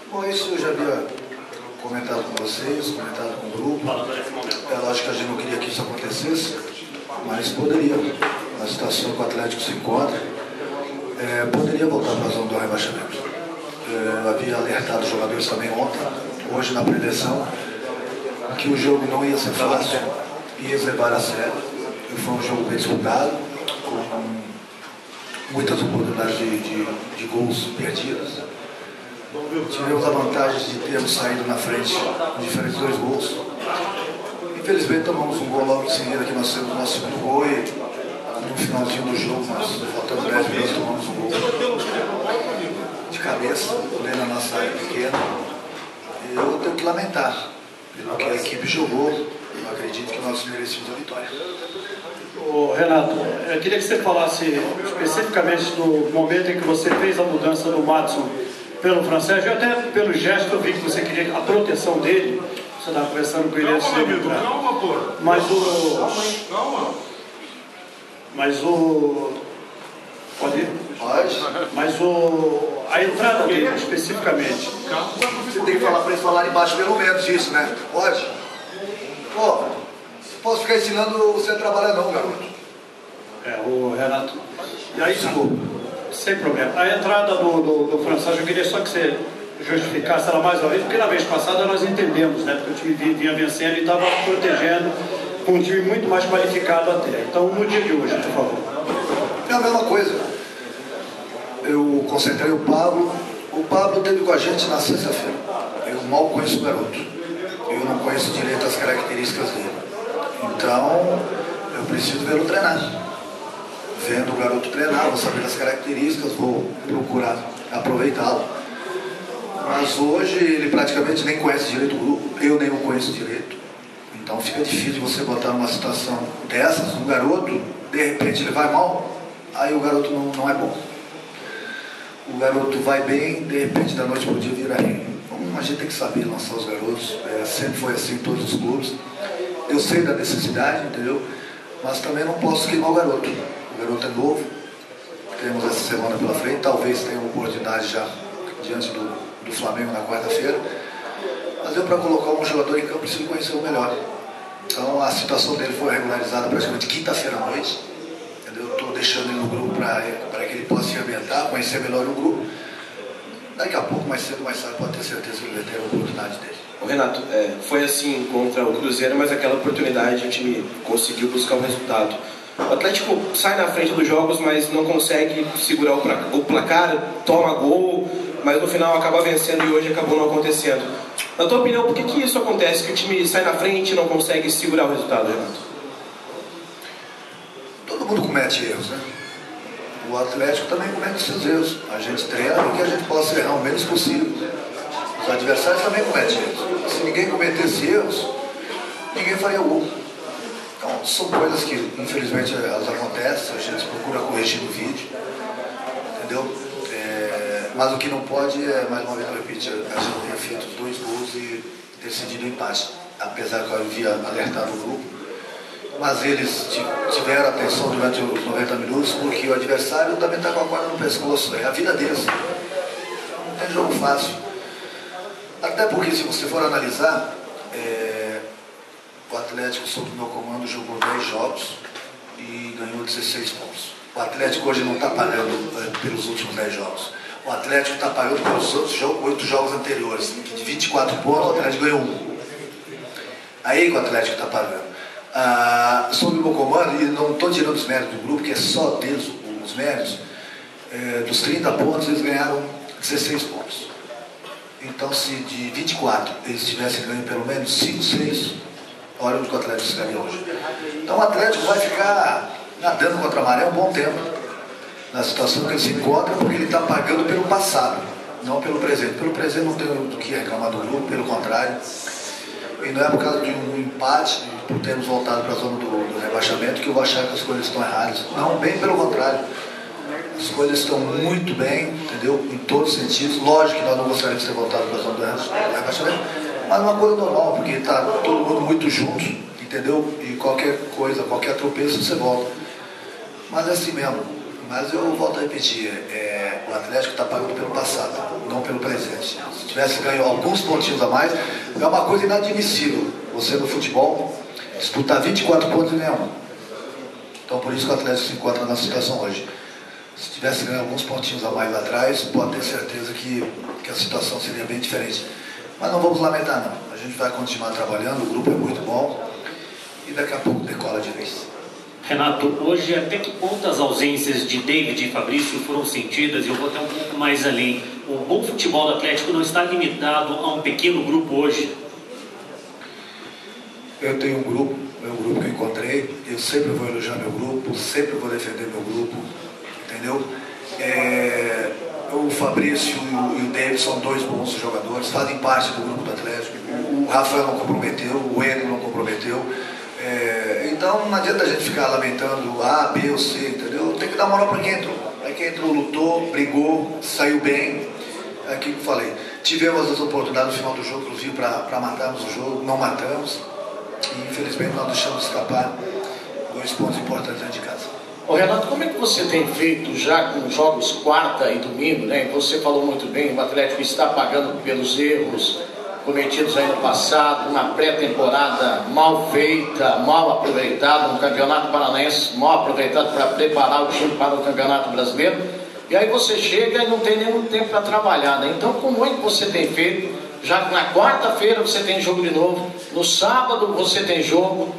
Bom, isso eu já havia comentado com vocês, comentado com o grupo. É lógico que a gente não queria que isso acontecesse, mas poderia. Na situação que o Atlético se encontra, poderia voltar para a zona do rebaixamento. Eu havia alertado os jogadores também ontem, hoje na preleção, que o jogo não ia ser fácil, ia levar a sério. Foi um jogo bem disputado, com muitas oportunidades de gols perdidas. Tivemos a vantagem de termos saído na frente com diferentes 2 gols. Infelizmente tomamos um gol logo em seguida, que nós temos o nosso segundo gol, e no finalzinho do jogo, nós, faltando 10 minutos, tomamos um gol de cabeça, dentro da nossa área pequena. E eu tenho que lamentar pelo que a equipe jogou. Eu acredito que nós merecemos a vitória. Ô, Renato, eu queria que você falasse especificamente do momento em que você fez a mudança do Madison pelo Francês. Eu até pelo gesto eu vi que você queria a proteção dele. Você estava conversando com ele antes de entrar. Calma, pô. Mas o... Pode ir? Pode. Mas a entrada dele, especificamente. Você tem que falar para eles falarem embaixo pelo menos isso, né? Pode? Pô, posso ficar ensinando você a trabalhar não, garoto. O Renato. E aí, desculpa, sem problema. A entrada do Francês, eu queria só que você justificasse ela mais uma vez, porque na vez passada nós entendemos, né? Porque o time vinha vencendo e estava protegendo com um time muito mais qualificado até. Então, no dia de hoje, por favor. É a mesma coisa. Eu concentrei o Pablo. O Pablo esteve com a gente na sexta-feira. Eu mal conheço o garoto. Eu não conheço direito as características dele. Então, eu preciso vê-lo treinar. Vendo o garoto treinar, vou saber as características, vou procurar aproveitá-lo. Mas hoje ele praticamente nem conhece direito o grupo, eu nem o conheço direito. Então fica difícil você botar numa situação dessas, um garoto, de repente ele vai mal, aí o garoto não é bom. O garoto vai bem, de repente da noite para o dia vira ruim. A gente tem que saber lançar os garotos, sempre foi assim em todos os clubes. Eu sei da necessidade, entendeu? Mas também não posso queimar o garoto. O garoto é novo, temos essa semana pela frente, talvez tenha uma oportunidade já diante do Flamengo na quarta-feira. Mas eu, para colocar um jogador em campo, preciso conhecer o melhor. Então a situação dele foi regularizada praticamente quinta-feira à noite. Entendeu? Estou deixando ele no grupo para que ele possa se ambientar, conhecer melhor o grupo. Daqui a pouco, mais cedo ou mais tarde, pode ter certeza que ele vai ter a oportunidade dele. Ô Renato, foi assim contra o Cruzeiro, mas aquela oportunidade o time conseguiu buscar o resultado. O Atlético sai na frente dos jogos, mas não consegue segurar o placar, toma gol, mas no final acaba vencendo e hoje acabou não acontecendo. Na tua opinião, por que isso acontece? Que o time sai na frente e não consegue segurar o resultado, Renato? Todo mundo comete erros, né? O Atlético também comete seus erros. A gente treina para que a gente possa errar o menos possível. Os adversários também cometem erros. Se ninguém cometesse erros, ninguém faria gol. Então, são coisas que, infelizmente, elas acontecem. A gente procura corrigir no vídeo. Entendeu? Mas o que não pode é, mais uma vez eu repito, a gente tenha feito 2 gols e decidido o empate. Apesar que eu havia alertado o grupo. Mas eles tiveram atenção durante os 90 minutos, porque o adversário também está com a corda no pescoço. É a vida deles. Não tem jogo fácil. Até porque, se você for analisar, o Atlético, sob o meu comando, jogou 10 jogos e ganhou 16 pontos. O Atlético hoje não está pagando pelos últimos 10 jogos. O Atlético está pagando pelos outros 8 jogos anteriores. De 24 pontos, o Atlético ganhou 1. Aí que o Atlético está pagando. Sob o meu comando, e não estou tirando os méritos do grupo, que é só deles os méritos, dos 30 pontos eles ganharam 16 pontos. Então, se de 24 eles tivessem ganho pelo menos 5, 6, olha onde o Atlético se ganhou hoje. Então o Atlético vai ficar nadando contra a maré um bom tempo, na situação que ele se encontra, porque ele está pagando pelo passado, não pelo presente. Pelo presente não tem do que reclamar do grupo, pelo contrário. E não é por causa de um empate, por termos voltado para a zona do rebaixamento, que eu vou achar que as coisas estão erradas. Não, bem pelo contrário. As coisas estão muito bem, entendeu? Em todos os sentidos. Lógico que nós não gostaríamos de ter voltado para a zona do rebaixamento, mas é uma coisa normal, porque está todo mundo muito junto, entendeu? E qualquer coisa, qualquer tropeço, você volta. Mas é assim mesmo. Mas eu volto a repetir, o O Atlético está pagando pelo passado, não pelo presente. Se tivesse ganho alguns pontinhos a mais, é uma coisa inadmissível. Você no futebol disputar 24 pontos e ganhar um. Então por isso que o Atlético se encontra na situação hoje. Se tivesse ganho alguns pontinhos a mais lá atrás, pode ter certeza que a situação seria bem diferente. Mas não vamos lamentar não. A gente vai continuar trabalhando, o grupo é muito bom e daqui a pouco decola de vez. Renato, hoje até que ponto as ausências de David e Fabrício foram sentidas? Eu vou até um pouco mais além. O bom futebol do Atlético não está limitado a um pequeno grupo hoje? Eu tenho um grupo, meu grupo que eu encontrei, eu sempre vou elogiar meu grupo, sempre vou defender meu grupo, entendeu? O Fabrício e o David são dois bons jogadores, fazem parte do grupo do Atlético. O Rafael não comprometeu, o Enio não comprometeu. Então não adianta a gente ficar lamentando A, B ou C, entendeu? Tem que dar moral para quem entrou. Para quem entrou, lutou, brigou, saiu bem. É aquilo que eu falei. Tivemos as oportunidades no final do jogo, inclusive, para matarmos o jogo, não matamos. E infelizmente nós deixamos escapar 2 pontos importantes dentro de casa. Ô Renato, como é que você tem feito já com jogos quarta e domingo, né? Você falou muito bem, o Atlético está pagando pelos erros cometidos aí no passado, uma pré-temporada mal feita, mal aproveitada, um campeonato paranaense mal aproveitado para preparar o time para o campeonato brasileiro, e aí você chega e não tem nenhum tempo para trabalhar, né? Então como é que você tem feito? Já na quarta-feira você tem jogo de novo, no sábado você tem jogo.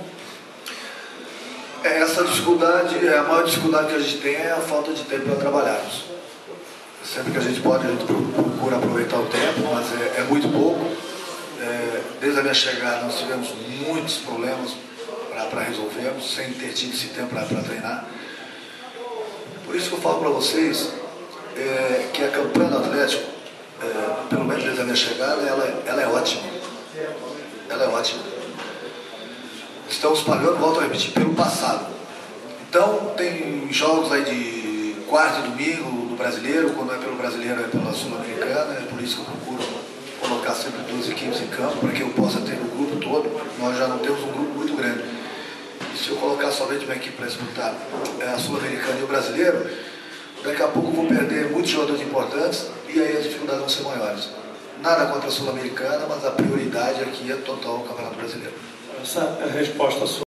Essa dificuldade, a maior dificuldade que a gente tem é a falta de tempo para trabalharmos. Sempre que a gente pode, a gente procura aproveitar o tempo, mas é muito pouco. Desde a minha chegada nós tivemos muitos problemas para resolvermos, sem ter tido esse tempo para treinar. Por isso que eu falo para vocês que a campanha do Atlético, pelo menos desde a minha chegada, ela é ótima. Ela é ótima. Estamos pagando, volto a repetir, pelo passado. Então tem jogos aí de quarta e domingo no Brasileiro, quando é pelo Brasileiro é pela Sul-Americana, é por isso que eu procuro colocar sempre 2 equipes em campo, para que eu possa ter o grupo todo. Nós já não temos um grupo muito grande. E se eu colocar somente uma equipe para disputar a Sul-Americana e o Brasileiro, daqui a pouco eu vou perder muitos jogadores importantes e aí as dificuldades vão ser maiores. Nada contra a Sul-Americana, mas a prioridade aqui é total o Campeonato Brasileiro. Essa resposta sua